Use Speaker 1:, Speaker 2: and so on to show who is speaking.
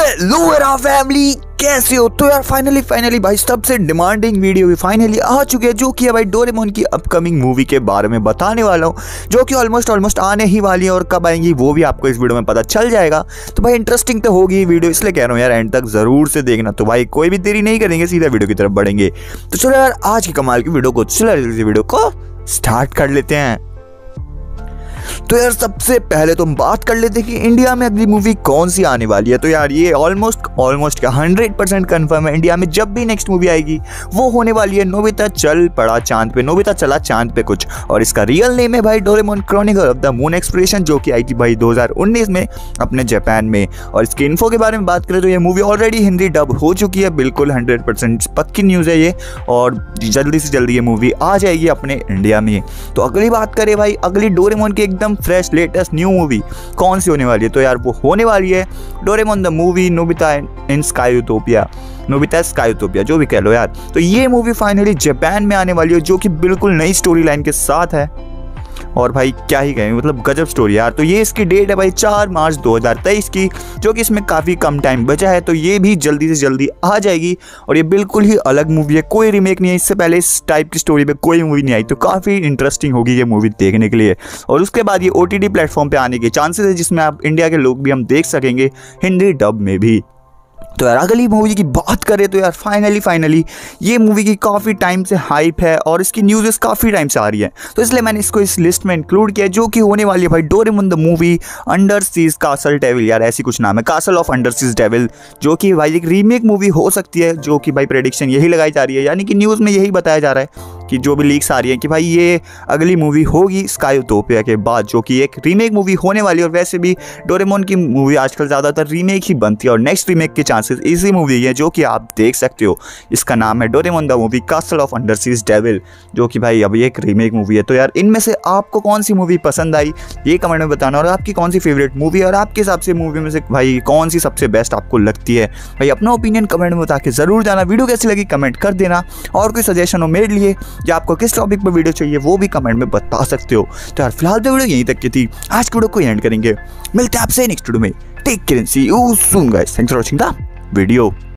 Speaker 1: Hello मेरा family, कैसे हो? तो यार फाइनली भाई सबसे डिमांडिंग वीडियो भी फाइनली आ चुकी है, जो कि है भाई डोरेमोन की अपकमिंग मूवी के बारे में बताने वाला हूँ, जो कि ऑलमोस्ट आने ही वाली है और कब आएंगी वो भी आपको इस वीडियो में पता चल जाएगा। तो भाई इंटरेस्टिंग तो होगी वीडियो, इसलिए कह रहा हूँ यार एंड तक जरूर से देखना। तो भाई कोई भी देरी नहीं करेंगे, सीधा वीडियो की तरफ बढ़ेंगे। तो चलो यार आज की कमाल की वीडियो को वीडियो को स्टार्ट कर लेते हैं। तो यार सबसे पहले तो हम बात कर लेते हैं कि इंडिया में अगली मूवी कौन सी आने वाली है। तो यार ये ऑलमोस्ट क्या 100% कंफर्म है, इंडिया में जब भी नेक्स्ट मूवी आएगी वो होने वाली है नोबिता चल पड़ा चांद पे, नोबिता चला चांद पे कुछ। और इसका रियल नेम है भाई Doraemon chronicle of the moon exploration, जो कि आई थी भाई 2019 में अपने जापान में। और इसकी इन्फो के बारे में बात करें तो ये मूवी ऑलरेडी हिंदी डब हो चुकी है, बिल्कुल 100% पक्की न्यूज़ है ये, और जल्दी से जल्दी ये मूवी आ जाएगी अपने इंडिया में। तो अगली बात करें भाई अगली डोरेमोन की एकदम फ्रेश लेटेस्ट न्यू मूवी कौन सी होने वाली है, तो यार वो होने वाली है Doraemon the movie Nobita in sky utopia, Nobita sky utopia जो भी कह लो यार। तो ये मूवी फाइनली जापान में आने वाली है, जो कि बिल्कुल नई स्टोरी लाइन के साथ है। और भाई क्या ही कहें, मतलब गजब स्टोरी यार। तो ये इसकी डेट है भाई 4 मार्च 2023 की, जो कि इसमें काफ़ी कम टाइम बचा है, तो ये भी जल्दी से जल्दी आ जाएगी। और ये बिल्कुल ही अलग मूवी है, कोई रीमेक नहीं है, इससे पहले इस टाइप की स्टोरी पे कोई मूवी नहीं आई, तो काफ़ी इंटरेस्टिंग होगी ये मूवी देखने के लिए। और उसके बाद ये OTT प्लेटफॉर्म पर आने के चांसेस है, जिसमें आप इंडिया के लोग भी हम देख सकेंगे हिंदी डब में भी। तो यार अगली मूवी की बात करें तो यार फाइनली ये मूवी की काफ़ी टाइम से हाइप है और इसकी न्यूज़ काफ़ी टाइम से आ रही है, तो इसलिए मैंने इसको इस लिस्ट में इंक्लूड किया, जो कि होने वाली है भाई Doraemon the movie under siege castle devil, यार ऐसी कुछ नाम है, castle of under siege devil, जो कि भाई एक रीमेक मूवी हो सकती है, जो कि भाई प्रेडिक्शन यही लगाई जा रही है, यानी कि न्यूज़ में यही बताया जा रहा है कि जो भी लीक्स आ रही है कि भाई ये अगली मूवी होगी स्काईयूटोपिया के बाद, जो कि एक रीमेक मूवी होने वाली है। और वैसे भी डोरेमोन की मूवी आजकल ज़्यादातर रीमेक ही बनती है, और नेक्स्ट रीमेक के चांसेस इसी मूवी है, जो कि आप देख सकते हो। इसका नाम है Doraemon the movie castle of under siege devil, जो कि भाई अभी एक रीमेक मूवी है। तो यार इनमें से आपको कौन सी मूवी पसंद आई ये कमेंट में बताना, और आपकी कौन सी फेवरेट मूवी है, और आपके हिसाब से मूवी में से भाई कौन सी सबसे बेस्ट आपको लगती है। भाई अपना ओपिनियन कमेंट में बता के ज़रूर जाना। वीडियो कैसी लगी कमेंट कर देना, और कोई सजेशन हो मेरे लिए या आपको किस टॉपिक पर वीडियो चाहिए वो भी कमेंट में बता सकते हो। तो यार फिलहाल तो वीडियो यहीं तक की थी, आज की वीडियो को एंड करेंगे, मिलते हैं आपसे नेक्स्ट वीडियो में। Take care and see you soon guys, thanks for watching the video.